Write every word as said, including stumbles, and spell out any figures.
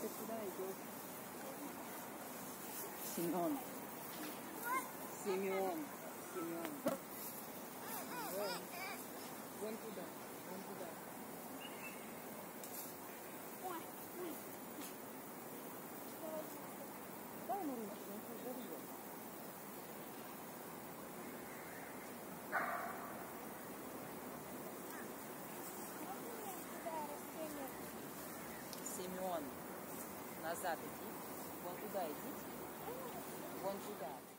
Ты куда идешь? Семен. Семен. Семен. Вон. Вон туда. Вон туда. Дай ему ручку, он сейчас зарвет. Семен, назад иди. Вон туда идите. Вон туда.